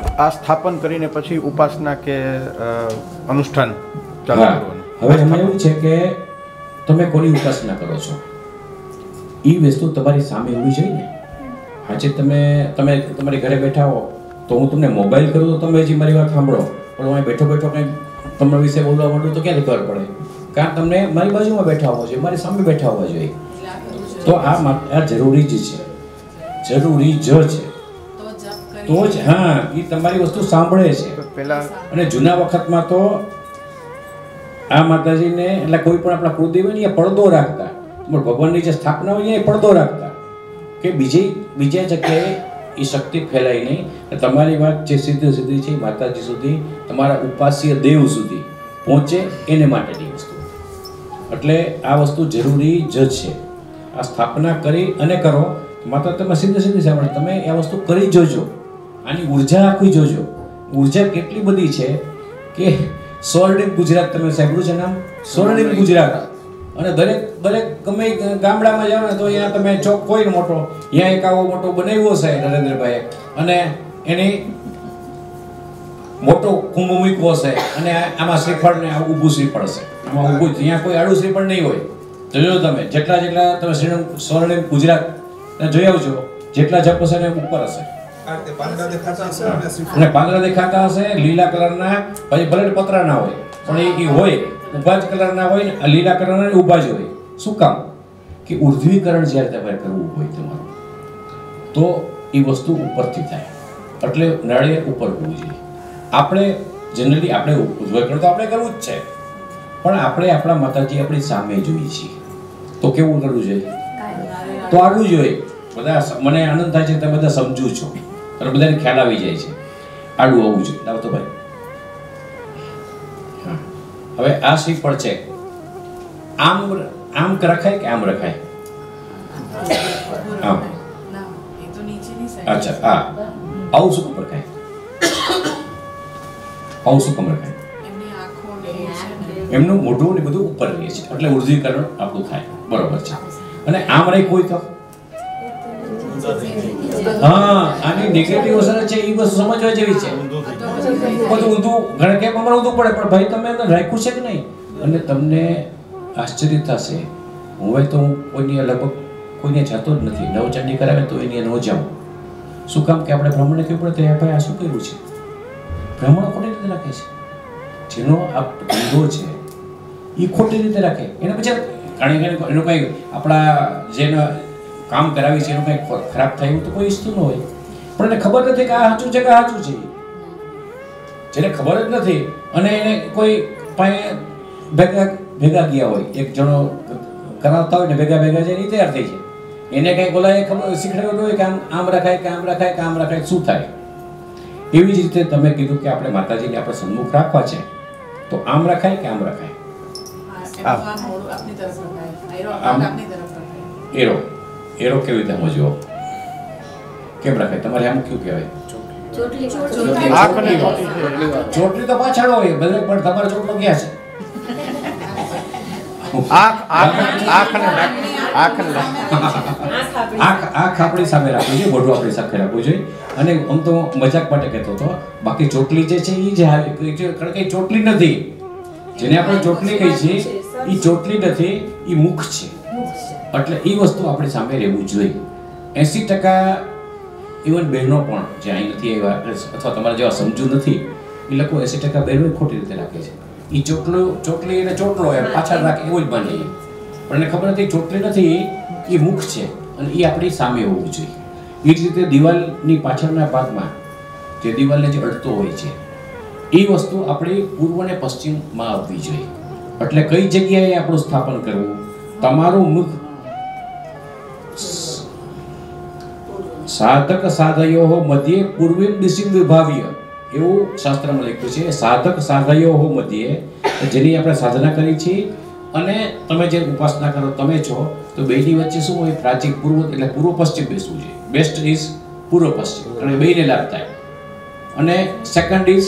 આ સ્થાપન કરીને પછી ઉપાસના કે અનુષ્ઠાન ચાલુ કરવાનું? હવે એમાં એવું છે કે તમે કોની ઉપાસના કરો છો એ વસ્તુ તમારી સામે હોવી જોઈએ ને. આજે તમે તમારી ઘરે બેઠા હો તો હું તમને મોબાઈલ કરું તો તમે હજી મારી વાત સાંભળો, પણ હું બેઠો બેઠો કંઈ તમારા વિશે બોલવા માંડું તો ક્યાંથી ખબર પડે? કારણ તમને મારી બાજુમાં બેઠા હોવા જોઈએ, મારી સામે બેઠા હોવા જોઈએ. તો આ જરૂરી જ છે, જરૂરી જ છે. તો જ હા એ તમારી વસ્તુ સાંભળે છે. અને જૂના વખતમાં તો આ માતાજીને એટલે કોઈ પણ આપણા કુળદેવ હોય ને એ પડદો રાખતા, ભગવાનની જે સ્થાપના હોય એ પડદો રાખતા કે બીજા જગ્યાએ એ શક્તિ ફેલાય નહીં. તમારી વાત જે સીધી છે માતાજી સુધી, તમારા ઉપાસ્ય દેવ સુધી પહોંચે એને માટેની વસ્તુ. એટલે આ વસ્તુ જરૂરી જ છે. આ સ્થાપના કરી અને કરો માત્ર તમે સીધી સાંભળો, તમે આ વસ્તુ કરી જોજો. આની ઉર્જા આખી જોજો. ઉર્જા કેટલી બધી છે કે સ્વર્ણિમ ગુજરાત તમે સાંભળ્યું છે નામ? સ્વર્ણિમ ગુજરાત. અને દરેક ગમે ગામડામાં જાઓ ને તો અહીંયા તમે ચોક કોઈ મોટો, અહીંયા એક આવો મોટો બનાવ્યો છે નરેન્દ્રભાઈએ, અને એની મોટો કુંભ મૂક્યો છે, અને આમાં શ્રીફળ ને ઊભું શ્રીફળ છે, આમાં ઊભું. અહીંયા કોઈ આડું શ્રીફળ નહીં હોય. જોજો તમે જેટલા તમે સ્વર્ણિમ ગુજરાત જોઈ આવજો, જેટલા જપ હશે ને ઉપર હશે. અને પાંદડા દેખાતા હશે લીલા કલરના, પછી ભલે પતરા ના હોય પણ એ હોય ઉભા જ કલરના હોય ને, લીલા કલરના ઉભા જ હોય. શું કામ? કે ઉર્ધ્વીકરણ જ્યારે તમારે કરવું હોય તમારું તો એ વસ્તુ ઉપરથી થાય, એટલે નાળિયેર ઉપર હોવું જોઈએ. આપણે જનરલી આપણે ઉર્ધ્વીકરણ તો આપણે કરવું જ છે, પણ આપણે આપણા માતાજી આપણી સામે જોઈએ છીએ તો કેવું કરવું જોઈએ? તો આડવું જોઈએ. બધા મને આનંદ થાય છે તમે બધા સમજુ છો અને બધાને ખ્યાલ આવી જાય છે. આડું આવવું જોઈએ. લાવો તો ભાઈ. હવે આ શ્રીફળ છે, આમ રખાય કે આમ રખાય? આમ. અચ્છા હા, આવું શું કામ રખાય? આવું શું કામ રખાય? એમનું મોઢું ને બધું ઉપર રહે છે એટલે ઉર્ધ્વીકરણ આપણું થાય. બરોબર છે. અને આમ રાખ્યું હોય તો હા, આની નેગેટિવ અસર છે એ વસ્તુ સમજવા જેવી છે. બધું ઊંધું ઘણા કેમ અમારે ઊંધું પડે, પણ ભાઈ તમે એને રાખ્યું છે કે નહીં? અને તમને આશ્ચર્ય થશે. હવે તો હું કોઈને લગભગ કોઈને જતો જ નથી. નવચંડી કરાવે તો એની ન જાઉં. શું કામ? કે આપણે બ્રાહ્મણને કહેવું પડે તો ભાઈ આ શું કર્યું છે? બ્રાહ્મણો ખોટી રીતે રાખે છે. જેનો આ ધંધો છે એ ખોટી રીતે રાખે. એને પછી એનું કંઈ આપણા જેને કામ કરાવી છે એનું કંઈ ખરાબ થાય એવું તો કોઈ ઈચ્છતું ન હોય, પણ એને ખબર નથી કે આ સાચું છે કે સાચું છે. જેને ખબર જ નથી અને એને કોઈ પાસે ભેગા ગયા હોય, એક જણો કરાવતા હોય ને ભેગા જઈને તૈયાર થઈ જાય, એને કંઈ બોલાય ખબર શીખવાડ્યું હોય કે આમ રખાય કે આમ રખાય કે આમ રખાય, શું થાય? એવી જ રીતે તમે કીધું કે આપણે માતાજીને આપણે સન્મુખ રાખવા છે તો આમ રખાય કે આમ રખાય? એરો કેવી રીતે સમજવો? કેમ રખાય? તમારે આમ કયું કહેવાય? ચોટલી તો પાછળ હોય બધે, પણ તમારે ચોટલો ક્યાં છે? આંખ આપણી સામે રાખવી જોઈએ, મોઢું આપણી સાથે રાખવું જોઈએ. અને આમ તો મજાક માટે કહેતો હતો, બાકી ચોટલી જે છે એ કારણ કે ચોટલી નથી. જેને આપણે ચોટલી કહી છીએ એ ચોટલી નથી, એ મુખ છે. એટલે એ વસ્તુ આપણી સામે રહેવું જોઈએ. 80% ઇવન બહેનો પણ જે અહીં નથી આવ્યા અથવા તમારા જેવા સમજુ નથી એ લોકો 80% બહેનો ખોટી રીતે રાખે છે. એ ચોટલી એને ચોટલો એમ પાછળ રાખે એવું જ માને. પણ એને ખબર નથી ચોટલી નથી, એ મુખ છે અને એ આપણી સામે હોવું જોઈએ. એ જ રીતે દિવાલની પાછળના ભાગમાં જે દિવાલને જે અડતો હોય છે એ વસ્તુ આપણી પૂર્વ અને પશ્ચિમમાં આવવી જોઈએ. એટલે કઈ જગ્યાએ આપણું સ્થાપન કરવું? તમારું મુખ સાધક સાધયોઃ મધ્યે પૂર્વીમ દિશિમ વિભાવ્ય એવું શાસ્ત્રમાં લખ્યું છે. સાધક સાધયોઃ મધ્યે, જેની આપણે સાધના કરી છે અને તમે જે ઉપાસના કરો તમે છો તો બેની વચ્ચે શું હોય? પ્રાચીન પૂર્વ એટલે પૂર્વ પશ્ચિમ બેસવું જોઈએ. બેસ્ટ ઇઝ પૂર્વ પશ્ચિમ, અને બેને લાભ થાય. અને સેકન્ડ ઇઝ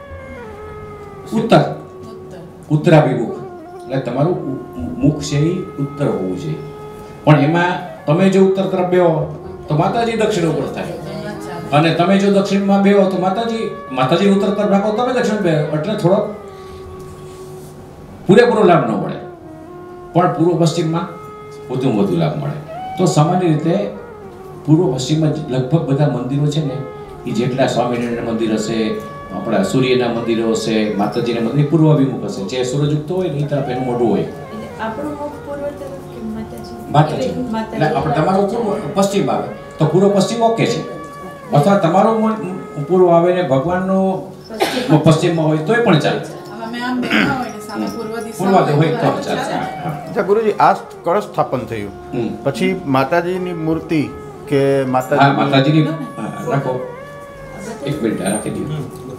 ઉત્તરાભિમુખ, એટલે તમારું મુખ છે એ ઉત્તર હોવું જોઈએ. પણ એમાં તમે જો ઉત્તર તરફ બેહો તો માતાજી દક્ષિણ ઉપર થાય. અને તમે જો દક્ષિણમાં બેહો તો માતાજી ઉત્તર તરફ રાખો, તમે દક્ષિણ બેહો એટલે થોડો પૂરેપૂરો લાભ ન મળે, પણ પૂર્વ પશ્ચિમમાં વધુ લાભ મળે. તો સામાન્ય રીતે પૂર્વ પશ્ચિમમાં લગભગ બધા મંદિરો છે ને, એ જેટલા સ્વામિનારાયણ મંદિર હશે, આપણા સૂર્યના મંદિરો હશે, માતાજીના મંદિર પૂર્વ અભિમુખ હશે. જે સૂરજ ઉગતો હોય ને એ તરફ એનું મોઢું હોય. આપણું મુખ પૂર્વ તરફ કે માતાજી એટલે આપણે તમારું પૂર્વ પશ્ચિમ આવે તો પૂર્વ પશ્ચિમ ઓકે છે, અથવા તમારું પૂર્વ આવે ને ભગવાનનો પશ્ચિમમાં હોય તોય પણ ચાલે. પૂર્વ હોય તો ચાલે. અચ્છા ગુરુજી, આ કળશ સ્થાપન થયું પછી માતાજીની મૂર્તિ કે માતાજીની રાખો, એક મિનિટ રાખી દો.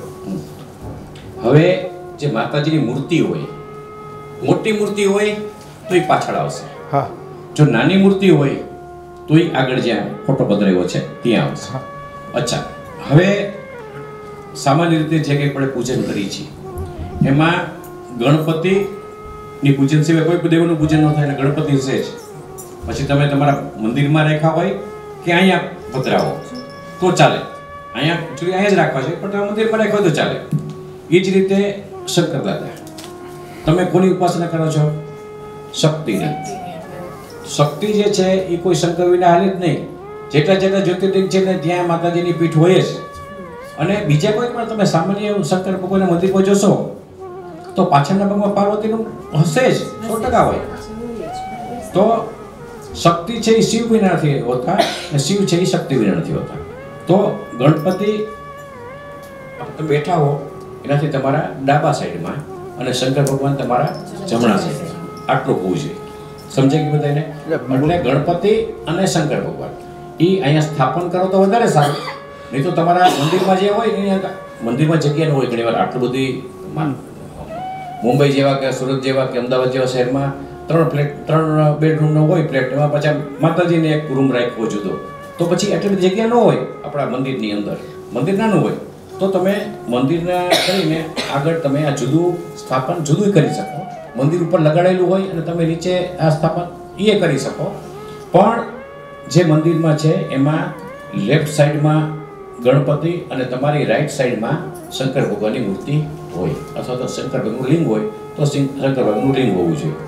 હવે જે માતાજીની મૂર્તિ હોય, મોટી મૂર્તિ હોય તો એ પાછળ આવશે. હા, જો નાની મૂર્તિ હોય તો એ આગળ જ્યાં ફોટો પધરાવ્યો છે ત્યાં આવશે. અચ્છા, હવે સામાન્ય રીતે જે કંઈ આપણે પૂજન કરીએ છીએ એમાં ગણપતિની પૂજન સિવાય કોઈ દેવનું પૂજન ન થાય. ગણપતિ છે જ. પછી તમે તમારા મંદિરમાં રાખ્યા હોય કે અહીંયા પધરાવો તો ચાલે. અહીંયા જ રાખવા છે, પણ તમે મંદિરમાં રાખ્યા હોય તો ચાલે. એ જ રીતે શંકર દાદા, તમે કોની ઉપાસના કરો છો? શક્તિની. શક્તિ જે છે એ કોઈ શંકર વિના હાલે જ નહીં. જેટલા જ્યોતિર્લિંગ છે ને ત્યાં માતાજીની પીઠ હોય જ. અને બીજા કોઈ પણ તમે સામાન્ય શંકર ભગવાનના મંદિરમાં જોશો તો પાછળના ભાગમાં પાર્વતીનું હશે જ, 100% હોય. તો શક્તિ છે એ શિવ વિના નથી હોતા, અને શિવ છે એ શક્તિ વિના નથી હોતા. તો ગણપતિ તમે બેઠા હો એનાથી તમારા ડાબા સાઈડમાં અને શંકર ભગવાન તમારા જમણા સાઈડ, આટલું હોવું જોઈએ. સમજાય કે બધાને? એટલે ગણપતિ અને શંકર ભગવાન એ અહીંયા સ્થાપન કરો તો વધારે સારું. નહીં તો તમારા મંદિરમાં જે હોય ને, મંદિરમાં જગ્યા ન હોય ઘણી વાર. આટલું બધી મુંબઈ જેવા કે સુરત જેવા કે અમદાવાદ જેવા શહેરમાં 3 બેડરૂમનો હોય ફ્લેટ, એમાં પાછા માતાજીને એક રૂમ રાખ્યો જુદો, તો પછી એટલી બધી જગ્યા ન હોય આપણા મંદિરની અંદર. મંદિર નાનું હોય તો તમે મંદિરના કરીને આગળ તમે આ જુદું સ્થાપન જુદું કરી શકો. મંદિર ઉપર લગાડેલું હોય અને તમે નીચે આ સ્થાપન એ કરી શકો. પણ જે મંદિરમાં છે એમાં લેફ્ટ સાઈડમાં ગણપતિ અને તમારી રાઈટ સાઈડમાં શંકર ભગવાનની મૂર્તિ હોય, અથવા તો શંકર ભગવાનનું લિંગ હોય તો શંકર ભગવાનનું લિંગ હોવું જોઈએ.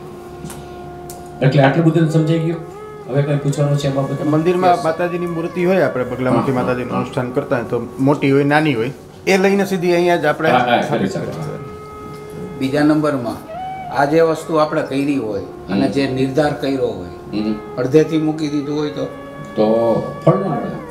એટલે આટલું બધું સમજાઈ ગયું. હવે કંઈ પૂછવાનું છે એમાં? મંદિરમાં માતાજીની મૂર્તિ હોય, આપણે બગલામુખી માતાજીનું અનુષ્ઠાન કરતા હોય તો મોટી હોય નાની હોય એ લઈને સીધી અહીંયા જ આપણે. બીજા નંબરમાં આ જે વસ્તુ આપણે કરી હોય અને જે નિર્ધાર કર્યો હોય અડધેથી મૂકી દીધું હોય તો ફળ ના મળે.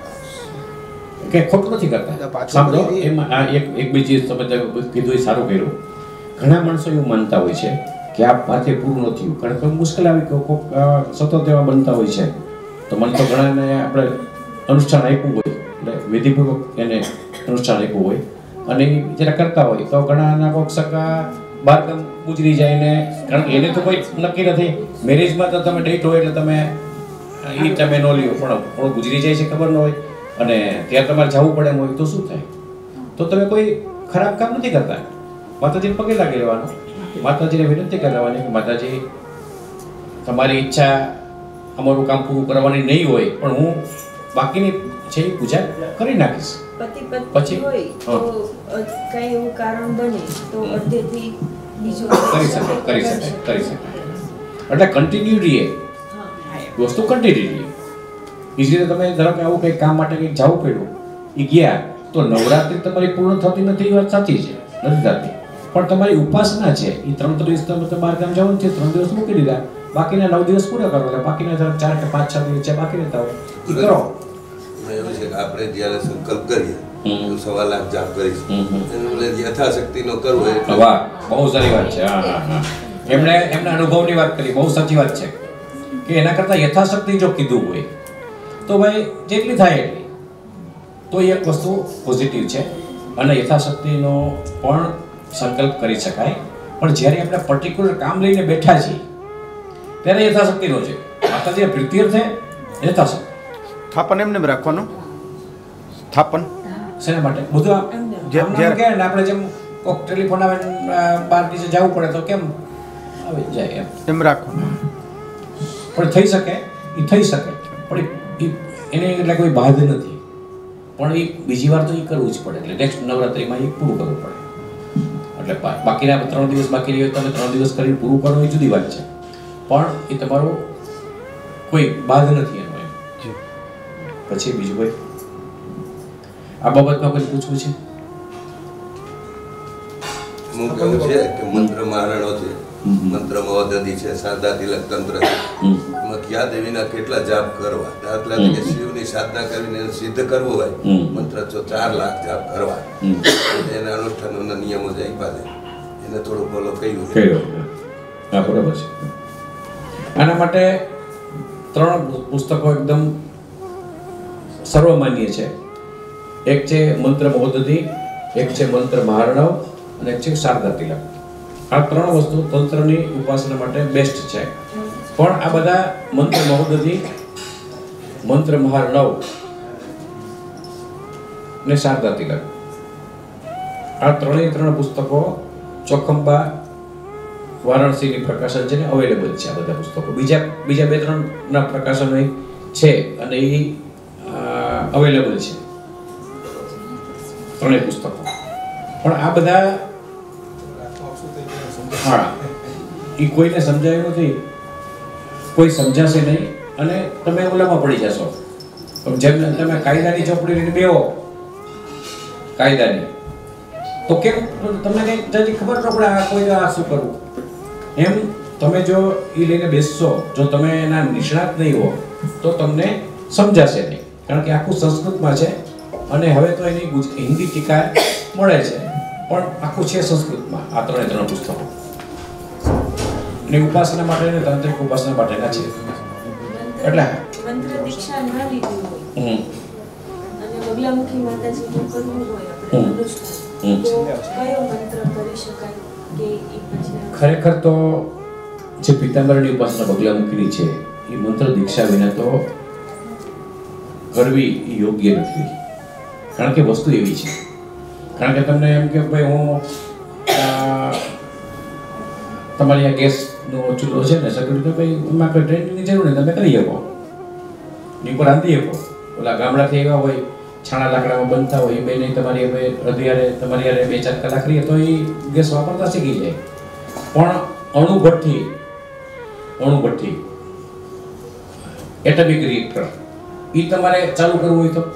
કે ખોટું નથી કરતા. સાંભળો, એમાં આ એક બીજી તમે કીધું એ સારું કર્યું. ઘણા માણસો એવું માનતા હોય છે કે આ માથે પૂરું નથી, કારણ કે મુશ્કેલ આવી કોઈક સતત એવા બનતા હોય છે. તો મને તો ઘણાને આપણે અનુષ્ઠાન આપ્યું હોય એટલે વિધિપૂર્વક એને અનુષ્ઠાન આપ્યું હોય અને જ્યારે કરતા હોય તો ઘણાના કોઈક સગા બારગામ ગુજરી જાય ને, કારણ કે એને તો કોઈ નક્કી નથી. મેરેજમાં તો તમે ડેટ હોય એટલે તમે ન લ્યો, પણ થોડું ગુજરી જાય છે ખબર ન હોય અને ત્યાં તમારે જવું પડે એમ હોય તો શું થાય? તો તમે કોઈ ખરાબ કામ નથી કરતા. માતાજીને પગે લાગી લેવાનું, માતાજીને વિનંતી કરવાની કે માતાજી તમારી ઈચ્છા અમારું કામ પૂરું કરવાની નહીં હોય પણ હું બાકીની છે એ પૂજા કરી નાખીશ. પછી હોય તો કઈ એવું કારણ બને તો અડધેથી બીજું કરી શકાય. એટલે કન્ટિન્યુ રહીએ, વસ્તુ કન્ટિન્યુ રહીએ. એ રીતે તમે ધારો કે આવું કંઈક કામ માટે કંઈક જવું પડ્યું, એ ગયા તો નવરાત્રિ તમારી પૂર્ણ થતી નથી, એ વાત સાચી છે, નથી થતી. પણ તમારી ઉપાસના છે એ 3 દિવસ તમે બહાર ગામ જવાનું છે, 3 દિવસ મૂકી દીધા, બાકીના 9 દિવસ પૂરા કરો. એટલે બાકીના 4 કે 5-6 દિવસ છે બાકી રહેતા હોય એ કરો. એવું છે કે આપણે જ્યારે સંકલ્પ કરીએ તો 1.25 લાખ જાપ કરીશું, એટલે યથાશક્તિનો કરવો. વાહ, બહુ સારી વાત છે. હા. એમણે એમના અનુભવની વાત કરી, બહુ સાચી વાત છે કે એના કરતાં યથાશક્તિ જો કીધું હોય તો ભાઈ જેટલી થાય એટલી, તો એ એક વસ્તુ પોઝિટિવ છે. અને યથાશક્તિનો પણ સંકલ્પ કરી શકાય. પણ જ્યારે આપણે પર્ટિક્યુલર કામ લઈને બેઠા છીએ ત્યારે યથાશક્તિનો છે. માતાજી પ્રીત્યર્થે યથાશક્તિ. સ્થાપન એમને રાખવાનું. સ્થાપન શેના માટે? બધું આપણે જેમ કોઈક ટેલિફોન આવે બહાર નીચે જવું પડે તો કેમ આવી જાય એમ રાખવાનું. પણ થઈ શકે, એ થઈ શકે, પણ એને એટલે કોઈ બાધ નથી. પણ એ બીજી વાર તો એ કરવું જ પડે, એટલે નેક્સ્ટ નવરાત્રિમાં એ પૂરું કરવું પડે. એટલે બાકીના 3 દિવસ બાકી રહ્યો તમે 3 દિવસ કરીને પૂરું કરો એ જુદી વાત છે, પણ એ તમારો કોઈ બાદ નથી એનો એમ. પછી બીજું કોઈ આ બાબતમાં કોઈ પૂછવું છે? હું કહું છે કે મંત્ર મહારણો છે, મંત્ર મહોદધિ છે, શારદા તિલક તંત્ર છે, એમાં ક્યાં દેવીના કેટલા જાપ કરવા. દાખલા તરીકે શિવની સાધના કરીને એને સિદ્ધ કરવું હોય મંત્ર 4 લાખ જાપ કરવા, એના અનુષ્ઠાનોના નિયમો જ આપ્યા છે, એને થોડું ફોલો કર્યું. હા, બરાબર છે. આના માટે 3 પુસ્તકો એકદમ સર્વમાન્ય છે. એક છે મંત્ર મહોદધિ, એક છે મંત્ર મહારણવ અને એક છે શારદા તિલક. આ 3 વસ્તુ તંત્રની ઉપાસના માટે બેસ્ટ છે. પણ આ બધા મંત્ર મહોદધિ, મંત્ર મહારણવ ને શારદા તિલક, આ 3 પુસ્તકો ચોખંબા વારાણસીની પ્રકાશન છે ને અવેલેબલ છે. આ બધા પુસ્તકો બીજા 2-3 ના પ્રકાશનો છે અને એ અવેલેબલ છે 3 પુસ્તકો. પણ આ બધા હા એ કોઈને સમજાયું નથી, કોઈ સમજાશે નહીં અને તમે ઓલામાં પડી જશો. જેમ તમે કાયદાની ચોપડી લઈને બેહો કાયદાની, તો કેમ તમને કઈ જલ્દી ખબર ન પડે આ કોઈ આ શું કરવું એમ. તમે જો એ લઈને બેસશો, જો તમે એના નિષ્ણાત નહીં હો તો તમને સમજાશે નહીં, કારણ કે આખું સંસ્કૃતમાં છે અને હવે તો એની હિન્દી ટીકા મળે છે, પણ આખું છે સંસ્કૃતમાં. આ 3 પુસ્તકો ને ઉપાસના માટે ને તાંત્રિક ઉપાસના માટેના છે. એટલે મંત્ર દીક્ષા ન લીધી હોય અને બગલામુખી માતાજીનું કરવું હોય આપણે અનુષ્ઠાન, તો કયો મંત્ર કરી શકાય કે એ પછી? ખરેખર તો જે પીતાંબરની ઉપાસના બગલામુખીની છે એ મંત્ર દીક્ષા વિના તો કરવી યોગ્ય નથી, કારણ કે વસ્તુ એવી છે. કારણ કે તમને એમ કે ભાઈ હું તમારી આ ગેસનો ચૂલો છે ને સગડી, તો ભાઈ એમાં કોઈ ટ્રેનિંગની જરૂર નહીં, તમે કરી શકો, એની ઉપર રાંધી શકો. ઓલા ગામડાથી એવા હોય છાણા લાકડામાં બનતા હોય એ બેને તમારી હવે અધિયારે તમારી યારે 2-4 કલાક રહીએ તો એ ગેસ વાપરતા શીખી જાય. પણ અણુભઠ્ઠી એટમિક રિએક્ટર એ તમારે ચાલુ કરવું હોય તો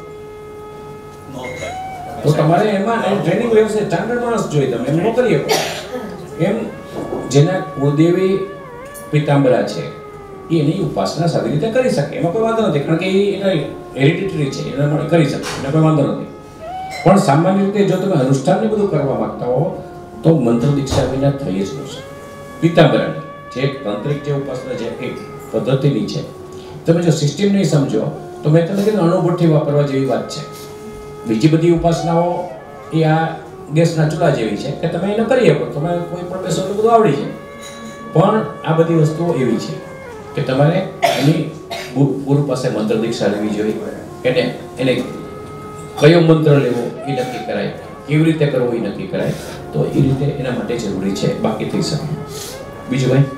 તમારે એમાં ટ્રેનિંગ લેવશે, સ્ટાન્ડર્ડ માણસ જોઈએ, તમે એમ ન કરી શકો. એમ જેના કુળદેવી પીતાંબરા છે એની ઉપાસના સારી રીતે કરી શકે, એમાં કોઈ વાંધો નથી, કારણ કે એના હેરિડિટરી છે, એના માટે કરી શકે, એને કોઈ વાંધો નથી. પણ સામાન્ય રીતે જો તમે અનુષ્ઠાનને બધું કરવા માંગતા હો તો મંત્ર દીક્ષા વિના થઈ જ ન શકે. પીતાંબરાની જે તાંત્રિક જે ઉપાસના જે એક પદ્ધતિની છે, તમે જો સિસ્ટમ નહીં સમજો તો મેં તમને કીધું અણુભઠ્ઠી વાપરવા જેવી વાત છે. બીજી બધી ઉપાસનાઓ એ આ ગેસના ચૂલા જેવી છે કે તમે એને કરી શકો, તમે કોઈ પણ બેસો એટલું બધું આવડી છે. પણ આ બધી વસ્તુઓ એવી છે કે તમારે એની ગુરુ પાસે મંત્ર દીક્ષા લેવી જોઈએ. એને કયો મંત્ર લેવો એ નક્કી કરાય, કેવી રીતે કરવો એ નક્કી કરાય, તો એ રીતે એના માટે જરૂરી છે, બાકી થઈ શકે. બીજું ભાઈ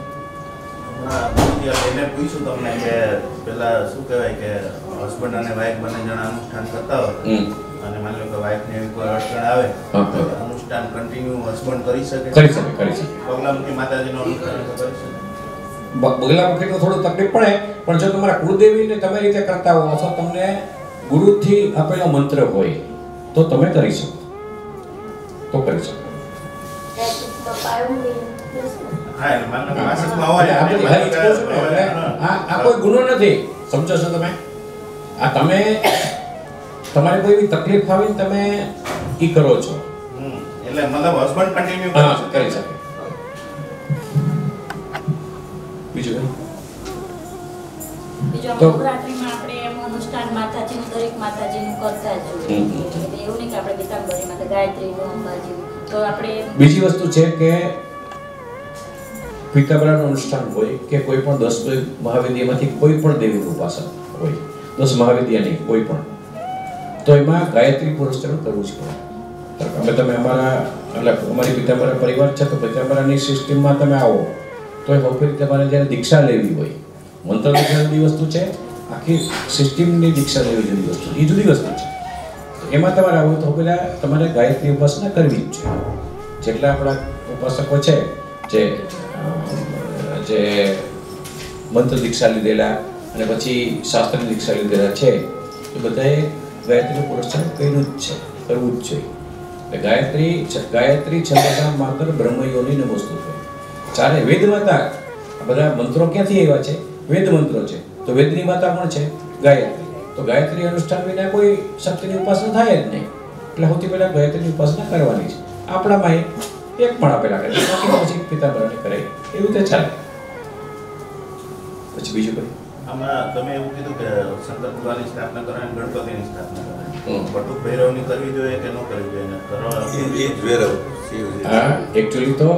એને પૂછ્યું તમને કે પેલા શું કહેવાય કે હસબન્ડ અને વાઈફ બંને જણા અનુષ્ઠાન કરતા હોય અને માની લો કે વાઈફને એવી કોઈ અડચણ આવે તો અનુષ્ઠાન કન્ટિન્યુ હસબન્ડ કરી શકે? કરી શકે. બગલામુખી માતાજીનું અનુષ્ઠાન તો કરી શકે. બગલામુખી તો થોડું તકલીફ પડે, પણ જો તમારા કુળદેવીને તમે રીતે કરતા હો અથવા તમને ગુરુથી આપેલો મંત્ર હોય તો તમે કરી શકો, તો કરી શકો. હા, એટલે માનો કે માસિકમાં હોય આ કોઈ ગુનો નથી, સમજો છો તમે? આ તમે તમારે કોઈ એવી તકલીફ આવે તમે ઈ કરો છો, એટલે મતલબ હસબન્ડ કન્ટિન્યુ કરી શકે. બીજું નવરાત્રીમાં આપણે એમ અનુષ્ઠાન માતાજીનું દરેક માતાજીનું કરતા જ જોઈએ, એટલે એવું નહીં કે આપણે પીતાંબરી માતા ગાયત્રીનું અંબાજી. તો આપણે બીજી વસ્તુ છે કે પીતાંબરાનું અનુષ્ઠાન હોય કે કોઈ પણ 10 મહાવિદ્યામાંથી કોઈ પણ દેવીનું ઉપાસન હોય, 10 મહાવિદ્યાની કોઈ પણ, તો એમાં ગાયત્રી પુરસ્ચરણ કરવું જ પડે. તમે અમારા એટલે અમારી પીતાંબરા પરિવાર છે તો પીતાંબરાની સિસ્ટમમાં તમે આવો તો એ સૌથી તમારે જ્યારે દીક્ષા લેવી હોય, મંત્ર દીક્ષા જુદી વસ્તુ છે, આખી સિસ્ટમની દીક્ષા લેવી જુદી વસ્તુ, એ જુદી વસ્તુ છે. એમાં તમારે આવું તો પહેલાં તમારે ગાયત્રી ઉપાસના કરવી જ છે. જેટલા આપણા ઉપાસકો છે જે મંત્ર દીક્ષા લીધેલા અને પછી શાસ્ત્ર દીક્ષા લીધેલા છે એ બધાએ ગાયત્રીનું પુરસ્કાર કર્યું જ છે, કરવું જ જોઈએ. એટલે ગાયત્રી છતાં માત્ર બ્રહ્મયોની વસ્તુ છે. ચારે વેદ માતા, બધા મંત્રો ક્યાંથી આવ્યા છે? વેદ મંત્રો છે. તો વેદની માતા પણ છે ગાયત્રી. તો ગાયત્રી અનુષ્ઠાન વિના કોઈ શક્તિની ઉપાસના થાય જ નહીં. એટલે સૌથી પહેલાં ગાયત્રીની ઉપાસના કરવાની છે. આપણામાં એક પણ આપેલા કરે, બાકી પછી પિતાંબરાને કરે, એવી રીતે ચાલે. પછી બીજું કંઈ આમાં તમે એવું કીધું કે શંકર ભગવાનની સ્થાપના કરવાની, ગણપતિની સ્થાપના કરવાની, બટુક ભૈરવની કરવી જોઈએ કે ન કરવી જોઈએ? હા, એકચ્યુઅલી તો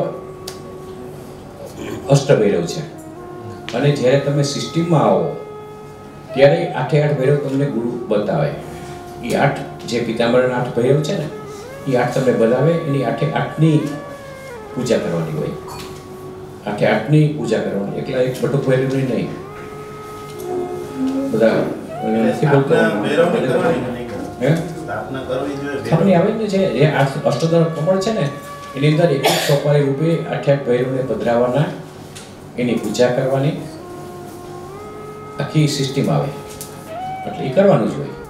અષ્ટભૈરવ છે. અને જ્યારે તમે સિસ્ટમમાં આવો ત્યારે 8 ભૈરવ તમને ગુરુ બતાવે. એ 8 જે પિતાંબરના 8 ભૈરવ છે ને, એ 8 તમને બતાવે. એની 8ની પૂજા કરવાની હોય. 8ની પૂજા કરવાની, એકલા એક બટુક ભૈરવની નહીં. બધા સ્થાપની આવે ને છે જે અષ્ટોત્તર કમળ છે ને, એની અંદર એક સોપારી રૂપે 8 ભૈરવને પધરાવવાના, એની પૂજા કરવાની, આખી સિસ્ટમ આવે. એટલે એ કરવાનું જ હોય.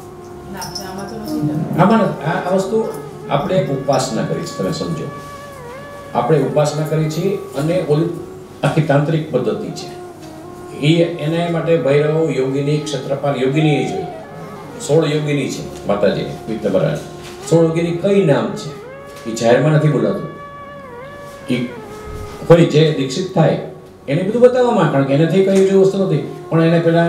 આમાં આ વસ્તુ આપણે એક ઉપાસના કરી છે, તમે સમજો. આપણે ઉપાસના કરી છે અને ઓલી આખી તાંત્રિક પદ્ધતિ છે. એના માટે ભૈરવ, યોગિની, ક્ષત્રપાલ, યોગિની જોઈએ. 16 યોગિની છે માતાજી પિતાંબરા. 16 યોગિની કઈ નામ છે એ જાહેરમાં નથી બોલાતું. એ કોઈ જે દીક્ષિત થાય એને બધું બતાવવામાં, કારણ કે એનાથી કઈ જેવી વસ્તુ નથી. પણ એને પેલા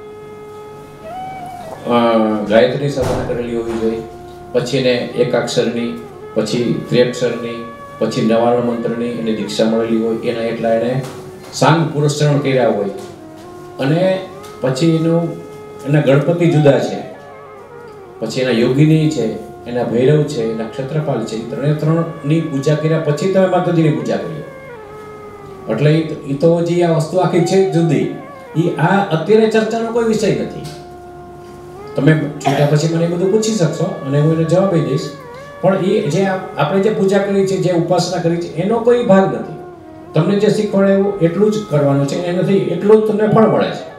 ગાયત્રી સાધના કરેલી હોવી જોઈએ, પછી એને એકાક્ષરની, પછી ત્રિઅક્ષરની, પછી 99 મંત્રની એને દીક્ષા મળેલી હોય, એના એટલા એને સાંગ પુરસ્ચરણ કર્યા હોય. અને પછી એના ગણપતિ જુદા છે, પછી એના યોગિની છે, એના ભૈરવ છે, એના ક્ષત્રપાલ છે. ત્રણની પૂજા કર્યા પછી તમે માતાજીની પૂજા કરી. એટલે એ તો જે આ વસ્તુ આખી છે જુદી, એ આ અત્યારે ચર્ચાનો કોઈ વિષય નથી. તમે છૂટ્યા પછી મને એ બધું પૂછી શકશો અને હું એને જવાબ દઈશ. પણ એ જે આપણે જે પૂજા કરી છે, જે ઉપાસના કરી છે, એનો કોઈ ભાગ નથી. તમને જે શીખવાડે એટલું જ કરવાનું છે, એનાથી એટલું જ તમને ફળ મળે છે.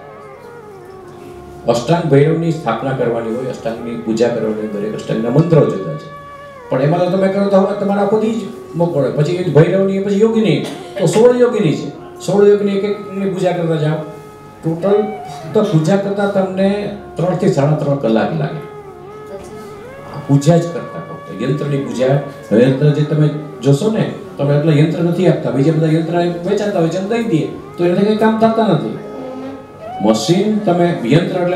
અષ્ટાંગ ભૈરવની સ્થાપના કરવાની હોય, અષ્ટાંગની પૂજા કરવાની હોય, દરેક અષ્ટાંગના મંત્રો જુદા છે. પણ એમાં તો તમે કરો તો હવે તમારા ખુદ જ મોકળે. પછી એ ભૈરવની, પછી યોગીની, તો 16 યોગીની છે. 16 યોગીની એક પૂજા કરતા જાઓ, ટોટલ તો પૂજા કરતા તમને 3 થી 3.5 કલાક લાગે. પૂજા જ કરતા ફક્ત યંત્રની પૂજા. યંત્ર જે તમે જોશો ને, તમે એટલે યંત્ર નથી આપતા, બીજા બધા યંત્ર વેચાતા હોય છે દઈ દઈએ તો એનાથી કંઈ કામ થતા નથી. મશીન તમે, યંત્ર એટલે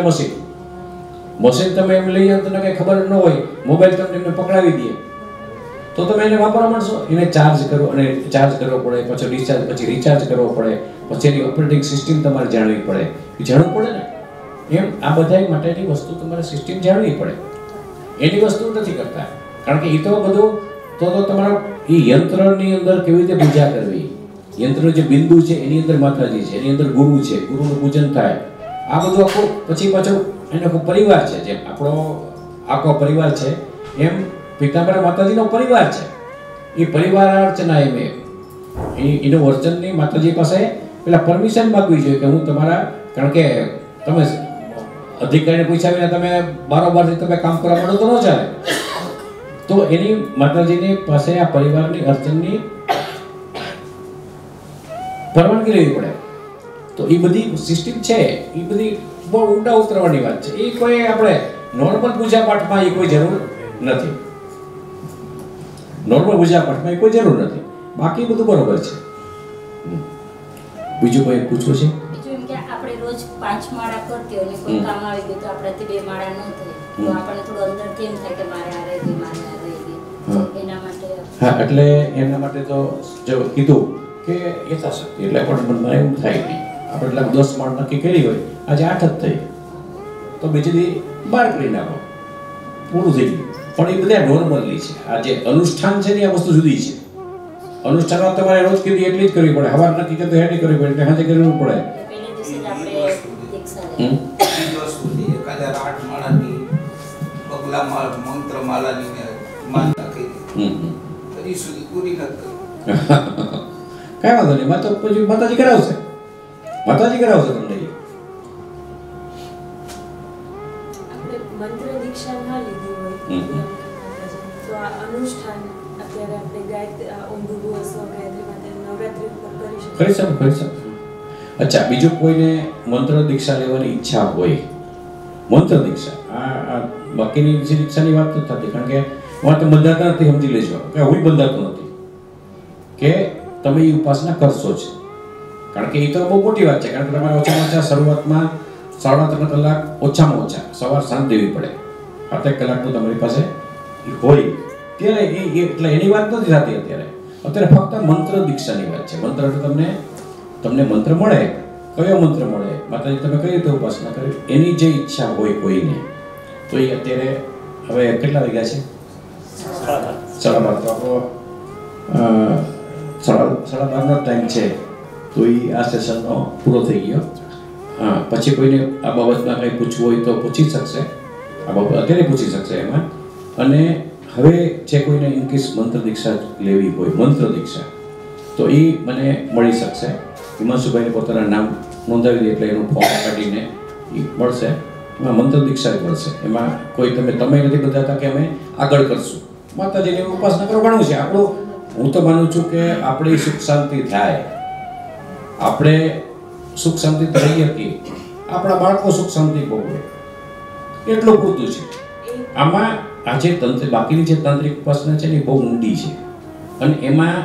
મશીન તમે એમ લઈ જાઓ, તમને કંઈ ખબર ન હોય, મોબાઈલ તમને એમને પકડાવી દે તો તમે એને વાપરવા માંડશો. એને ચાર્જ કરો, અને ચાર્જ કરવો પડે, પછી ડિસ્ચાર્જ, પછી રિચાર્જ કરવો પડે, પછી એની ઓપરેટિંગ સિસ્ટમ તમારે જાણવી પડે. એ જાણવું પડે ને. એમ આ બધા માટેની વસ્તુ તમારે સિસ્ટમ જાણવી પડે. એની વસ્તુ નથી કરતા, કારણ કે એ તો બધું તો તમારા એ યંત્રની અંદર કેવી રીતે પૂજા કરવી, યંત્રનો જે બિંદુ છે એની અંદર માતાજી છે, એની અંદર ગુરુ છે, ગુરુનું પૂજન થાય. આ બધું આખું પછી પાછું એનો આખો પરિવાર છે. જેમ આપણો આખો પરિવાર છે, એમ પિતાંબરા માતાજીનો પરિવાર છે. એ પરિવાર અર્ચના એનું વર્ચનની માતાજી પાસે પેલા પરમિશન માગવી જોઈએ કે હું તમારા, કારણ કે તમે અધિકારીને પૂછ્યા વિના તમે બારોબારથી તમે કામ કરવા માંડો તો ન ચાલે. તો એની માતાજીની પાસે આ પરિવારની અર્ચનની પરવાનગી લેવી પડે. તો એ બધી સિસ્ટમ છે, એ બધી બહુ ઊંડા ઉતરવાની વાત છે. એ કોઈ આપણે નોર્મલ પૂજા પાઠમાં એ કોઈ જરૂર નથી. નોર્મલ પૂજા પાઠમાં એ કોઈ જરૂર નથી. બાકી બધું બરોબર છે. બીજું કોઈ પૂછવું છે? બીજું એમ કે આપણે રોજ 5 માળા કરતી હોય ને કોઈ કામ આવી ગયું તો આપણાથી 2 માળા ન થાય, તો આપણને થોડું અંદરથી એમ થાય કે મારે આ રહી ગઈ, મારે આ રહી ગઈ. એના માટે એટલે એના માટે તો જો કીધું કે યથાશક્તિ, એટલે પણ મનમાં એવું થાય નહીં. આપણે એટલે 10 માળ નક્કી કરી હોય, આજે 8 જ થઈ, તો બીજી 12 કરી નાખો, પૂરું થઈ ગયું. પણ એ બધા નોર્મલી છે. આ જે અનુષ્ઠાન છે ને, આ વસ્તુ જુદી છે. અનુષ્ઠાનમાં તમારે રોજ કીધી એટલી જ કરવી પડે, હવાર નક્કી કરતો હેડી કરવી પડે, એટલે હાજે કરવું પડે. પહેલે દિવસે જ આપણે દીક્ષા લઈએ. 1008 માળાની પગલામાં માલાની મેં માનતા કરી હજી સુધી પૂરી નથી કરી. કાંઈ વાંધો નહીં, પછી માતાજી કરાવશે તમને. આપણે મંત્ર દીક્ષા ના લીધી હોય તો આ અનુષ્ઠાન અત્યારે આપણે ઓમ ભૂર્ભુવઃ સ્વઃ ગાયત્રી માટેનું નવરાત્રિ ઉપર કરી શકીએ. કરી શકો. અચ્છા, બીજું કોઈને મંત્ર દીક્ષા લેવાની ઈચ્છા હોય, મંત્ર દીક્ષા, આ બાકીની જે દીક્ષાની વાત નથી થતી, કારણ કે એમાં તો બંધાતા નથી. સમજી લેજો કે હું બંધાતો નથી કે તમે એ ઉપાસના કરશો જ, કારણ કે એ તો બહુ મોટી વાત છે. કારણ કે તમારે ઓછામાં ઓછા શરૂઆતમાં 3.5 કલાક ઓછામાં ઓછા સવાર સાંજ દેવી પડે. 7 કલાકનું તમારી પાસે હોય ત્યારે એટલે એની વાત નથી થતી અત્યારે ફક્ત મંત્ર દીક્ષાની વાત છે. મંત્ર એટલે તમને મંત્ર મળે, કયો મંત્ર મળે, માતાજી તમે કઈ રીતે ઉપાસના કરી, એની જે ઈચ્છા હોય કોઈને, તો એ અત્યારે હવે કેટલા વાગ્યા છે? 12:30. તો આપણો 12:30નો ટાઈમ છે, તો એ આ સેશનનો પૂરો થઈ ગયો. હા, પછી કોઈને આ બાબતમાં કંઈ પૂછવું હોય તો પૂછી શકશે, આ બાબત અત્યારે પૂછી શકશે એમાં. અને હવે જે કોઈને ઇનકેસ મંત્ર દીક્ષા લેવી હોય, મંત્ર દીક્ષા, તો એ મને મળી શકશે. હિમાંશુભાઈને પોતાના નામ નોંધાવી દે એટલે એનું ફોર્મ કાઢીને એ મળશે. એમાં મંત્ર દીક્ષા મળશે. એમાં કોઈ તમે નથી બતાવતા કે અમે આગળ કરશું, માતાજીની ઉપાસના કરવાનું છે આપણું. હું તો માનું છું કે આપણી સુખ શાંતિ થાય, આપણે સુખ શાંતિ રહીએ કે આપણા બાળકો સુખ શાંતિ ભોગવે, એટલું પૂરતું છે. આમાં આજે બાકીની જે તાંત્રિક ઉપાસના છે ને એ બહુ ઊંડી છે, અને એમાં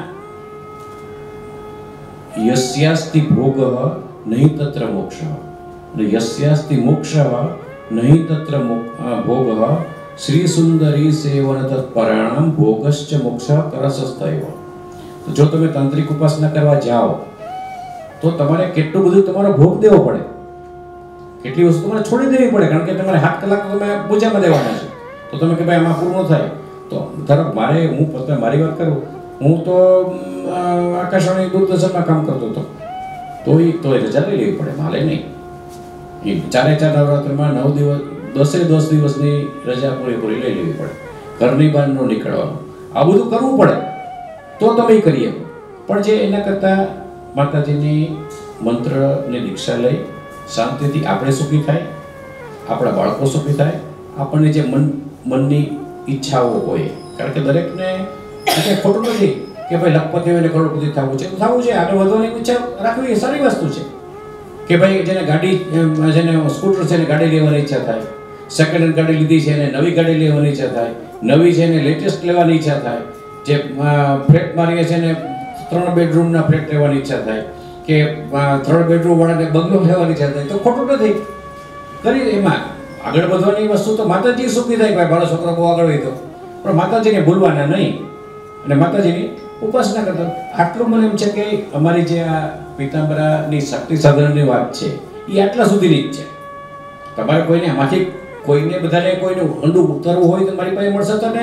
યસ્યાસ્તિ ભોગઃ નહીં તત્ર મોક્ષઃ, અને યસ્યાસ્તિ મોક્ષઃ નહીં તત્ર ભોગઃ, શ્રી સુંદરી સેવન તત્પરાણામ ભોગશ્ચ મોક્ષ કરસસ્તૈવ. તો જો તમે તાંત્રિક ઉપાસના કરવા જાઓ તો તમારે કેટલું બધું તમારો ભોગ દેવો પડે, કેટલી વસ્તુ તમારે છોડી દેવી પડે, કારણ કે તમારે 7 કલાક તમે પૂજામાં દેવાના છે. તો તમે કે ભાઈ આમાં પૂરું થાય, તો ધારો હું પોતે મારી વાત કરું, હું તો આકાશવાણી દૂરદર્શનમાં કામ કરતો હતો, તો રજા લઈ લેવી પડે, માલે નહીં. એ 4 નવરાત્રિમાં 9 દિવસ 10 દિવસની રજા પૂરેપૂરી લઈ લેવી પડે, ઘરની બહાર ન નીકળવાનું, આ બધું કરવું પડે તો તમે કરીએ. પણ જે એના કરતાં માતાજીની મંત્રની દીક્ષા લઈ શાંતિથી આપણે સુખી થાય, આપણા બાળકો સુખી થાય, આપણને જે મનની ઈચ્છાઓ હોય, કારણ કે દરેકને ખોટું નથી કે ભાઈ લખપતિ હોય ને કરોડપતિ થવું છે, થવું છે, આગળ વધવાની ઈચ્છા રાખવી એ સારી વસ્તુ છે. કે ભાઈ જેને સ્કૂટર છે એને ગાડી લેવાની ઈચ્છા થાય, સેકન્ડ હેન્ડ ગાડી લીધી છે એને નવી ગાડી લેવાની ઈચ્છા થાય, નવી છે એને લેટેસ્ટ લેવાની ઈચ્છા થાય, જે ફ્લેટ મારીએ છે એને 3 બેડરૂમના ફ્લેટ લેવાની ઈચ્છા થાય, કે 3 બેડરૂમ વાળાને બંગલો લેવાની ઈચ્છા થાય, તો ખોટું નથી. કરી એમાં આગળ વધવાની વસ્તુ તો માતાજી સુખી થાય. ભાઈ મારો છોકરો બહુ આગળ વધ્યો, પણ માતાજીને ભૂલવાના નહીં અને માતાજીની ઉપાસના કરતા. આટલું મને એમ છે કે અમારી જે આ પીતાંબરાની શક્તિ સાધનની વાત છે એ આટલા સુધીની જ છે. તમારે કોઈને આમાંથી કોઈને ઊંડું ઉતરવું હોય તો મારી પાસે મળશે, તો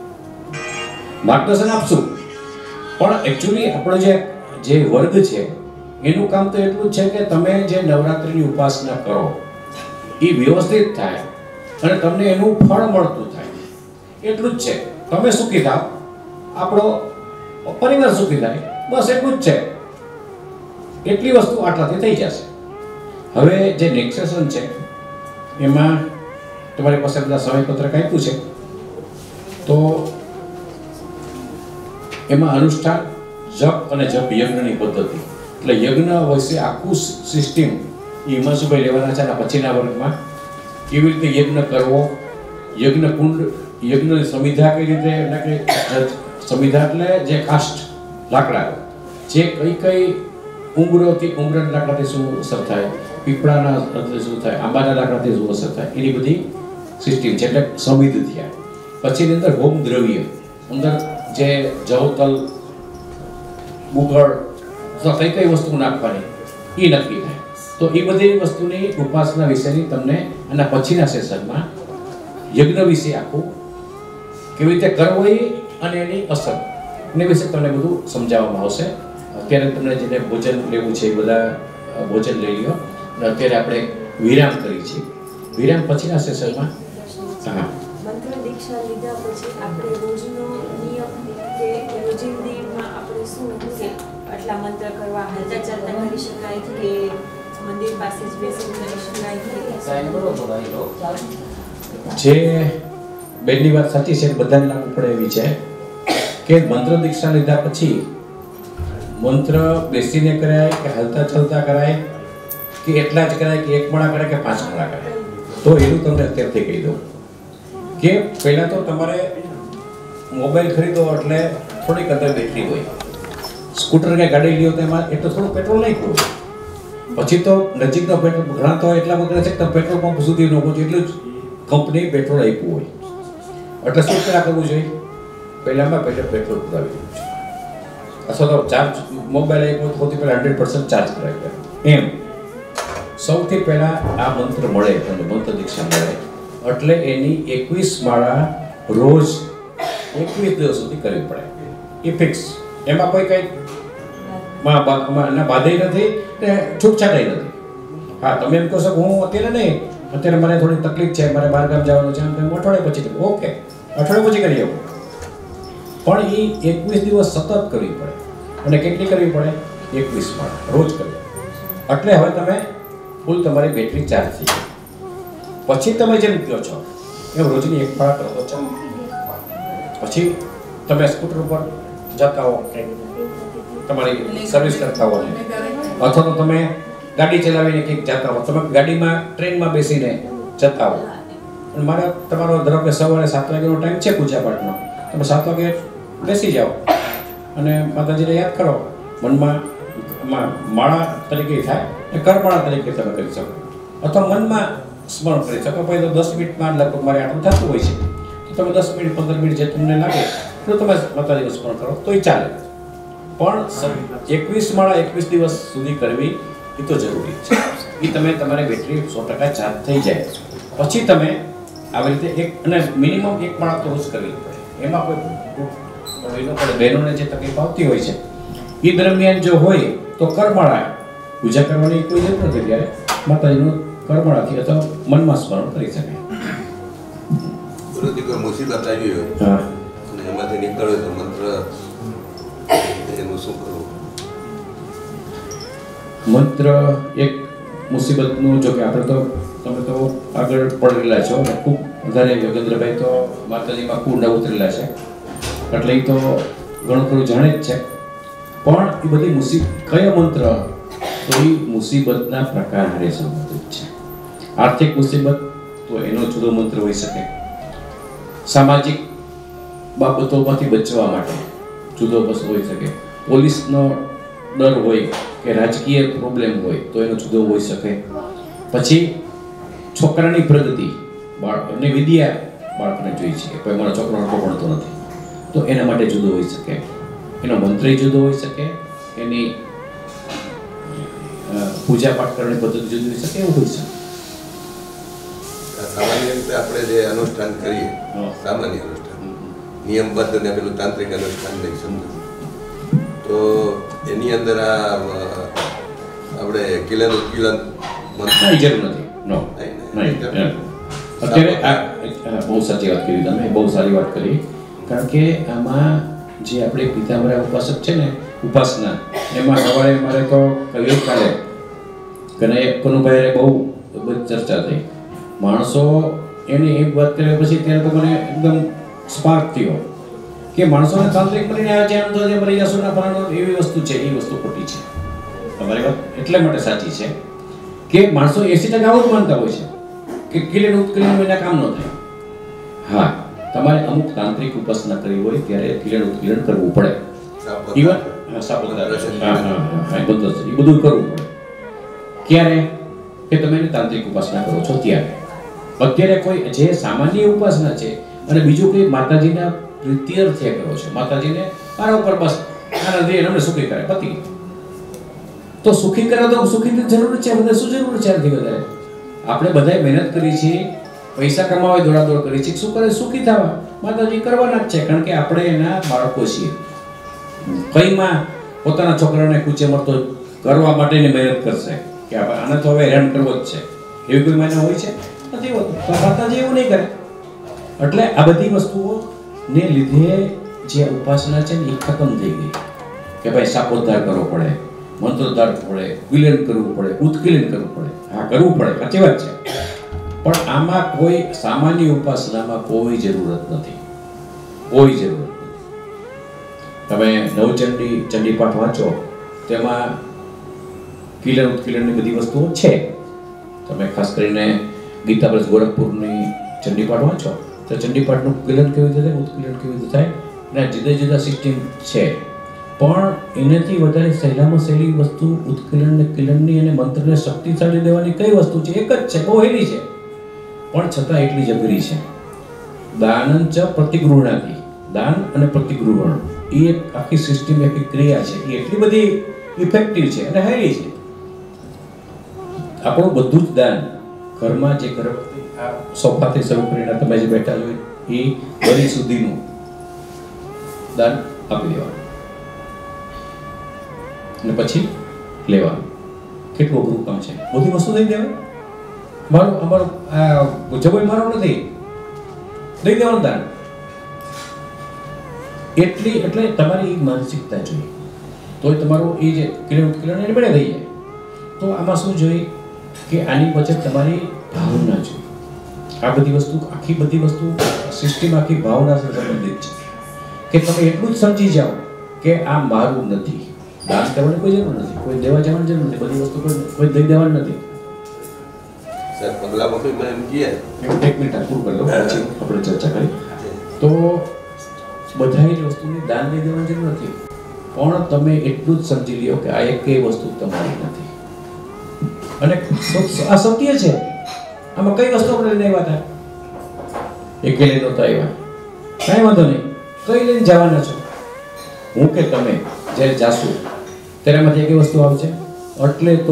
માર્ગદર્શન આપશું. પણ એકચ્યુઅલી આપણો જે વર્ગ છે એનું કામ તો એટલું જ છે કે તમે જે નવરાત્રિની ઉપાસના કરો એ વ્યવસ્થિત થાય અને તમને એનું ફળ મળતું થાય, એટલું જ છે. તમે સુખી થાવ, આપણો પરિવાર સુખી થાય, બસ એટલું જ છે. એટલી વસ્તુ આટલાથી થઈ જશે. હવે જે નેક્સ્ટ સેશન છે એમાં તમારી પાસે બધા સમયપત્રક આપ્યું છે, તો એમાં અનુષ્ઠાન, જપ અને જપ યજ્ઞની પદ્ધતિ, એટલે યજ્ઞ વિશે આખું સિસ્ટમ હિમાંશુભાઈ લેવાના છે. પછીના વર્ગમાં કેવી રીતે યજ્ઞ કરવો, યજ્ઞ કુંડ, યજ્ઞની સંવિધા કઈ રીતે, એટલે કે સંવિધા એટલે જે કાષ્ટ લાકડા, જે કઈ ઉંબરોથી ઉંબરના લાકડાથી શું અસર થાય, પીપળાના શું થાય, આંબાના લાકડાથી શું અસર થાય, એની બધી સિસ્ટમ છે. એટલે સંવિધ થયા પછીની અંદર હોમ દ્રવ્ય, અંદર જે જવતલ, ગુગળ, કઈ વસ્તુ નાખવાની એ નક્કી થાય. તો એ બધી વસ્તુની ઉપાસના વિશેની તમને આના પછીના સેશનમાં યજ્ઞ વિશે આખું કેવી રીતે કરવો એ અને એની અસર એને વિશે તમને બધું સમજાવવામાં આવશે. અત્યારે તમને જેને ભોજન લેવું છે એ બધા ભોજન લઈ લ્યો. અને અત્યારે આપણે વિરામ કરી છીએ. વિરામ પછીના સેશનમાં મંત્ર દીક્ષા લીધા પછી આપણે રોજનો નિયમ કે રોજિંદીમાં આપણે શું કે આટલા મંત્ર કરવા હાલતા ચાલતા કરી શકાય કે મંદિર પાસે જ બેસીને કરી શકાય જે બેનની વાત સાચી છે, બધાને લાગુ પડે એવી છે કે મંત્ર દીક્ષા લીધા પછી મંત્ર બેસીને કરાય કે હાલતા ચાલતા કરાય કે એટલા જ કરાય કે 1 માળા કરાય કે 5 માળા કરાય, તો એનું તમને અત્યારથી કહી દઉં કે પહેલાં તો તમારે મોબાઈલ ખરીદો એટલે થોડીક અંદર બેટરી હોય, સ્કૂટર કે ગાડી લ્યો તો એમાં એટલું થોડું પેટ્રોલ નાખ્યું હોય, પછી તો નજીકનો પેટ્રોલ ઘણા તો એટલા બધા છે કે પેટ્રોલ પંપ સુધી ન પહોંચે એટલું જ કંપની પેટ્રોલ આપ્યું હોય, એટલે શું પહેલાં કરવું જોઈએ? પહેલાંમાં પેટ્રોલ પુરાવી દેવું છે, અથવા તો ચાર્જ મોબાઈલ આપ્યો તો સૌથી પહેલાં 100% ચાર્જ કરાવી દે. એમ સૌથી પહેલાં આ મંત્ર મળે તમને મંત્ર દીક્ષા મળે એટલે એની 21 માળા રોજ 21 દિવસ સુધી કરવી પડે, એ ફિક્સ. એમાં કોઈ કંઈ એના બાધે નથી ને છૂટછાટ નથી. હા, તમે એમ કહો છો કે હું અત્યારે નહીં, અત્યારે મને થોડી તકલીફ છે, મારે બહાર ગામ જવાનું છે, હું અઠવાડિયા પછી કરું, ઓકે અઠવાડિયા પછી કરી આવું, પણ એ 21 દિવસ સતત કરવી પડે. અને કેટલી કરવી પડે? 21 માળા રોજ કરવી. એટલે હવે તમે ફૂલ તમારી બેટરી ચાર્જ થઈ ગઈ. પછી તમે જેમ કહો છો એમ રોજની 1 માળા કરો તો ચાલો. પછી તમે સ્કૂટર ઉપર જતા હો કે તમારી સર્વિસ કરતા હો, અથવા તો તમે ગાડી ચલાવીને કંઈક જતા હો, તમે ગાડીમાં ટ્રેનમાં બેસીને જતા હો, અને તમારો ધારો કે સવારે 7 વાગ્યાનો ટાઈમ છે પૂજા પાઠનો, તમે 7 વાગે બેસી જાઓ અને માતાજીને યાદ કરો મનમાં, માળા તરીકે થાય અને કરમાળા તરીકે તમે કરી શકો, અથવા મનમાં સ્મરણ કરી શકો. પછી તો 10 મિનિટમાં લગભગ મારે આટલું થતું હોય છે, તો તમે 10 મિનિટ 15 મિનિટ જે તમને લાગે તો તમે માતાજીનું સ્મરણ કરો તોય ચાલે. પણ 21 માળા 21 દિવસ સુધી કરવી એ તો જરૂરી છે. એ તમે તમારી બેટરી 100% ચાર્જ થઈ જાય પછી તમે આવી રીતે અને મિનિમમ 1 માળા તો રોજ કરવી પડે. એમાં કોઈ બહેનોને જે તકલીફ આવતી હોય છે એ દરમિયાન જો હોય તો કરમાળા પૂજા કરવાની કોઈ જરૂર નથી, ત્યારે માતાજીનું કરમાળાથી અથવા મનમાં સ્મરણ કરી શકે. કોઈ મુસીબત આવી હોય અને એમાંથી નીકળ્યો તો મંત્ર એનું શું કરવું? મંત્ર એક મુસીબતનું, જો કે આપણે તો તમે તો આગળ પડેલા છો અને ખૂબ વધારે યોગેન્દ્રભાઈ તો માતાજીમાં કુંડા ઉતરેલા છે એટલે એ તો ઘણું ખરું જાણે જ છે. પણ એ બધી કયો મંત્ર તો એ મુસીબતના પ્રકારે સંબંધિત છે. આર્થિક મુસીબત તો એનો જુદો મંત્ર હોઈ શકે, સામાજિક બાબતોમાંથી બચવા માટે જુદો બસ હોઈ શકે, પોલીસનો ડર હોય કે રાજકીય પ્રોબ્લેમ હોય તો એનો જુદો હોઈ શકે, પછી છોકરાની પ્રગતિ, બાળકની વિદ્યા બાળકને જોઈ છે કે મારો છોકરો ભણતો નથી તો એના માટે જુદો હોઈ શકે, એનો મંત્ર જુદો હોઈ શકે, એની પૂજા પાઠ કરવાની પદ્ધતિ જુદી હોઈ શકે, એવું હોઈ શકે. સામાન્ય રીતે આપણે જે અનુષ્ઠાન કરીએ, સામાન્ય અનુષ્ઠાન નિયમબદ્ધ ને પેલું તાંત્રિક અનુષ્ઠાન લઈ સમજો તો એની અંદર આપણે કિલન ઉત્કિલન જરૂર નથી. નો અત્યારે બહુ સાચી વાત કરી તમે, બહુ સારી વાત કરી. કારણ કે આમાં જે આપણે પિતાંબરા ઉપાસક છે ને ઉપાસના, એમાં સવારે મારે તો કવિ કાલે કનુભાઈ બહુ ચર્ચા થઈ. માણસો એની એક વાત કર્યા પછી ત્યારે તો મને એકદમ સ્પાર્ક થયો કે માણસોને તાંત્રિક બનીને આવ્યા છે, આમ તો જે મરી જશો ના ફલાણો એવી વસ્તુ છે, એ વસ્તુ ખોટી છે. તમારી વાત એટલા માટે સાચી છે કે માણસો 80% આવું જ માનતા હોય છે કે કિલેન ઉત્કિલેન વિના કામ ન થાય. હા, તમારે અમુક તાંત્રિક ઉપાસના કરવી હોય ત્યારે કિલેન ઉત્કિલેન કરવું પડે, ઇવન એ બધું કરવું પડે. ક્યારે કે તમે એની તાંત્રિક ઉપાસના કરો છો ત્યારે. અત્યારે કોઈ જે સામાન્ય ઉપાસના છે અને બીજું કોઈ માતાજીના પ્રીત્યર્થે કરો છો, માતાજીને મારા ઉપર બસ આના દે અમને સુખી કરે પતિ, તો સુખી કરે તો સુખીની જરૂર છે, મને શું જરૂર છે આનાથી વધારે? આપણે બધાએ મહેનત કરી છે, પૈસા કમાવા દોડાદોડ કરી છે, શું કરે? સુખી થવા માતાજી કરવાના જ છે, કારણ કે આપણે એના બાળકો છીએ. કઈ માં પોતાના છોકરાને કૂચે મરતો કરવા માટેની મહેનત કરશે કે આને તો હવે હેરાન કરવો જ છે, એવી કોઈ માને હોય છે? નથી હોતું. તો માતાજી એવું નહીં કરે. એટલે આ બધી વસ્તુઓને લીધે જે ઉપાસના છે ને એ ખતમ થઈ ગઈ કે ભાઈ શાપોદ્ધાર કરવો પડે, મંત્રોદ્ધાર પડે, વિલન કરવું પડે, ઉત્કીલન કરવું પડે. હા, કરવું પડે, સાચી વાત છે, પણ આમાં કોઈ સામાન્ય ઉપાસનામાં કોઈ જરૂરત નથી, કોઈ જરૂરત નથી. તમે નવચંડી ચંડીપાઠ વાંચો તેમાં કિલન ઉત્કીલનની બધી વસ્તુઓ છે. તમે ખાસ કરીને ગીતાપ્રસ ગોરખપુરની ચંડીપાઠ વાંચો તો ચંડીપાઠનું કિલન કેવી રીતે થાય, ઉત્કીલન કેવી રીતે થાય, અને જુદા જુદા સિસ્ટમ છે. પણ એનાથી વધારે સહેલામાં સહેલી વસ્તુ ઉત્કીલન ને કિલનની અને મંત્રને શક્તિશાળી દેવાની કઈ વસ્તુ છે? એક જ છે, બહુ હેલી છે, પણ છતાં એટલી જબરી છે. દાનંચ પ્રતિગૃહણાથી, દાન અને પ્રતિગૃહણ એ એક આખી સિસ્ટમ, આખી ક્રિયા છે, એ એટલી બધી ઇફેક્ટિવ છે અને હેલી છે. આપણું બધું જ દાન ઘરમાં જે ઘર આ સોફાથી શરૂ કરીને તમે જે બેઠા છો એ બરી સુધીનું દાન આપી દેવાનું અને પછી લેવાનું. કેટલું અઘરું કામ છે, બધી વસ્તુ દઈ દેવાય. અમારું જબોઈ મારો નથી, દઈ દેવાનું દાન. એટલે તમારી માનસિકતા જોઈએ તો તમારું એ જે કિલોન એને બળે થઈ જાય. તો આમાં શું જોઈએ કે આની વચ્ચે તમારી ભાવના જોઈએ. આ બધી વસ્તુ, આખી બધી વસ્તુ સિસ્ટમ આખી ભાવના સાથે સંબંધિત છે કે તમે એટલું જ સમજી જાઓ કે આ મારું નથી. દાન કરવાની કોઈ જરૂર નથી, કોઈ દેવા જવાની જરૂર નથી, બધી વસ્તુ કોઈ દઈ દેવાની નથી. સર પગલામાં કોઈ એમ કહે એક મિનિટ પૂરું કરી લો, પછી આપણે ચર્ચા કરી. તો બધાય જ વસ્તુની દાન દઈ દેવાની જરૂર નથી, પણ તમે એટલું જ સમજી લ્યો કે આ એકેય વસ્તુ તમારી નથી. અને આ સત્ય છે. આમાં કઈ વસ્તુ આપણે લઈને આવ્યા હતા? એકે લઈ નહોતા આવ્યા, કાંઈ વાંધો નહીં. કઈ લઈને જવાના છો? હું કે તમે જ્યારે જાશું ત્યારે એમાંથી એકે વસ્તુ આવશે. એટલે તો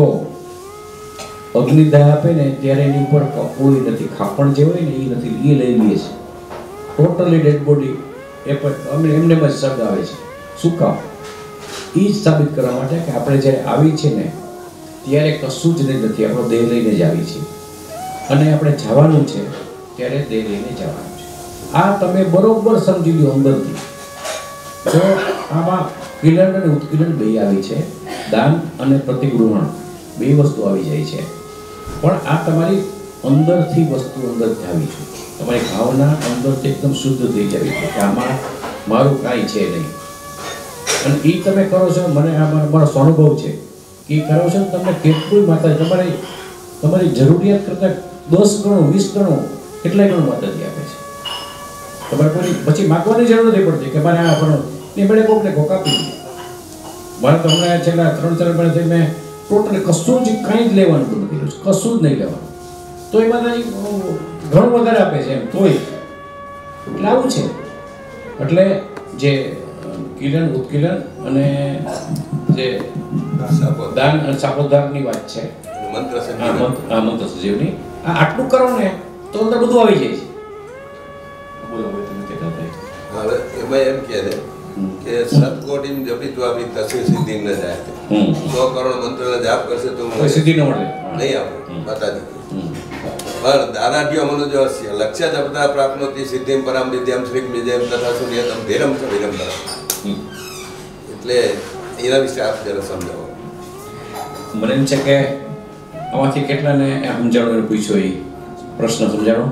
અગ્નિદાહ આપે ને ત્યારે એની ઉપર કોઈ નથી, ખાપણ જે હોય ને એ નથી, એ લઈ લઈએ છે. ટોટલી ડેડ બોડી એ પણ એમને જ શબ્દ આવે છે. શું કામ? એ જ સાબિત કરવા માટે કે આપણે જ્યારે આવી છે ને ત્યારે કશું જ નથી, આપણો દેહ લઈને જ આવી છે, અને આપણે જવાનું છે ત્યારે દેહ લઈને જવાનું છે. આ તમે બરોબર સમજી લો અંદરથી. તો આમાં કિલન અને ઉત્કીલન બે આવી છે, દાન અને પ્રતિગૃહણ બે વસ્તુ આવી જાય છે. પણ આ તમારી અંદરથી વસ્તુ અંદર જ આવી છે. તમારી ભાવના અંદરથી એકદમ શુદ્ધ થઈ જવી છે કે આમાં મારું કાંઈ છે નહીં. અને એ તમે કરો છો, મને આ મારો અનુભવ છે કે એ કરો છો તમને કેટલું માતાજી તમારી જરૂરિયાત કરતાં 10 ગણું 20 ગણું કેટલાય ગણું માતાજી આપે છે. તમારે કોઈ પછી માગવાની જરૂર નથી પડતી કે મારે આ પણ એ મળે કોકને કોક આપી દે. મારે તમને છેલ્લા 3-4 મહિનાથી મેં ટોટલી કશું જ કંઈ જ લેવાનું નથી કર્યું, કશું જ નહીં લેવાનું. તો એમાં ઘણું વધારે આપે છે એમ તોય. એટલે આવું છે. એટલે જે કિલન ઉત્કીલન અને જે દાન અને શાપોદ્ધારની વાત છે, મંત્ર મંત્ર સજીવની, આ આટલું કરો ને તો અંદર બધું આવી જાય છે. બોલો તમે કહેતા હતા. હવે એમાં એમ કહે છે કે સતકોટી જપિત્વાપી તસે સિદ્ધિ ન જાય. 100 કરોડ મંત્રનો જાપ કરશે તો કોઈ સિદ્ધિ ન મળે, નહીં આપે માતાજી. પણ દાનાઢ્ય મનુજો લક્ષ્ય જપતા પ્રાપ્નોતિ સિદ્ધિમ પરામ વિદ્યામ શ્રીમ વિજયમ તથા સૂર્યતમ ધીરમ ચ વિરમ તરમ. એટલે એના વિશે આપ જરા સમજાવો. મને એમ છે કે આમાંથી કેટલાને સમજાણો પૂછ્યો એ પ્રશ્ન સમજાણો.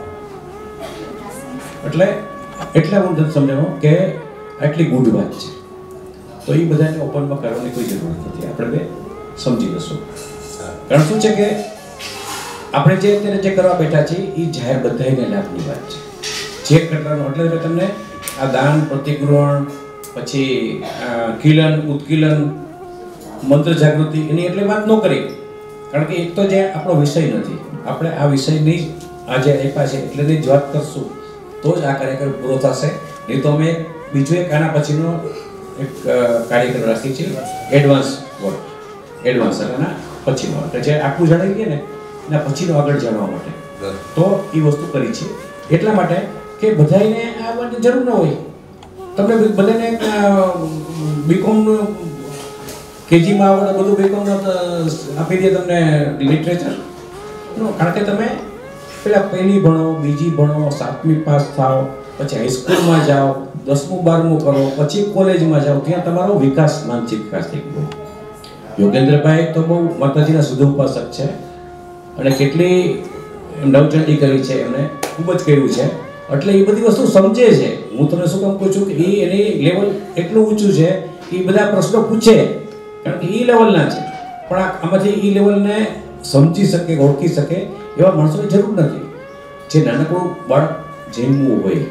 એટલે હું તમને સમજાવો કે આટલી ગુડ વાત છે તો એ બધાને ઓપનમાં કરવાની કોઈ જરૂર નથી. આપણે બે સમજી લઈશું. કારણ શું છે કે આપણે જે અત્યારે જે કરવા બેઠા છીએ એ જાહેર બધાને લાભની વાત છે. જે કરવાનું એટલે તમને આ દાન પ્રતિગૃહણ પછી કિલન ઉત્કીલન મંત્ર જાગૃતિ એની એટલે વાત ન કરી. કારણ કે એક તો જે આપણો વિષય નથી, આપણે આ વિષયની આજે આપ્યા છે એટલેની જ વાત કરશું તો જ આ કાર્યક્રમ પૂરો થશે. નહીં તો અમે બીજું એક આના પછીનો એક કાર્યક્રમ રાખીએ છીએ એડવાન્સ એના પછીનો, એટલે જે આખું જાણી લઈએ ને એના પછીનો આગળ જાણવા માટે તો એ વસ્તુ કરી છે. એટલા માટે કે બધાને આ માટે જરૂર ન હોય. તમને બધાને બીકોમનું કેજીમાં આવડે બધું બીકોમનું આપી દે તમને લિટરેચર. કારણ કે તમે પેલા પહેલી ભણો, બીજી ભણો, 7મી પાસ થાઓ, પછી હાઈસ્કૂલમાં જાઓ, 10મું 12મું કરો, પછી કોલેજમાં જાઓ, ત્યાં તમારો વિકાસ, માનસિક વિકાસ થઈ ગયો. યોગેન્દ્રભાઈ તો બહુ માતાજીના શુદ્ધ ઉપાસક છે અને કેટલી નવચંડી કરી છે, એમણે ખૂબ જ કર્યું છે, એટલે એ બધી વસ્તુ સમજે છે. હું તમને શું કામ કહું છું કે એની લેવલ એટલું ઊંચું છે કે એ બધા પ્રશ્નો પૂછે, કારણ કે એ લેવલના છે, પણ આમાંથી એ લેવલને સમજી શકે, ઓળખી શકે એવા માણસોની જરૂર નથી. જે નાનકડું બાળક જન્મવું હોય,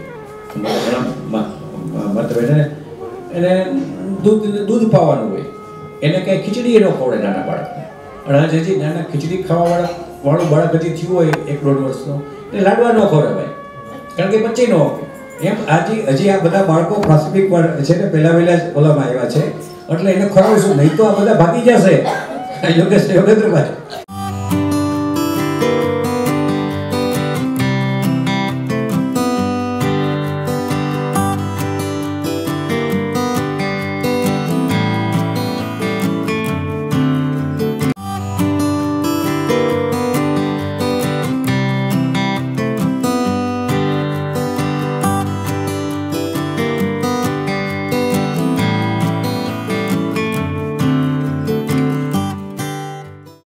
માતા એને દૂધ પાવાનું હોય, એને કંઈ ખીચડી ન ખવડે નાના બાળકને, અને આજે હજી નાના ખીચડી ખાવાવાળું બાળક હજી થયું હોય 1-1.5 વર્ષનું, એટલે લાડવા ન ખવડાવાય, કારણ કે બચ્ચે ન હોય. એમ હજી આ બધા બાળકો પ્રાથમિક છે ને પહેલા જ ઓલામાં આવ્યા છે, એટલે એને ખવડાવીશું, નહીં તો આ બધા ભાગી જશે. યોગેન્દ્રભાઈ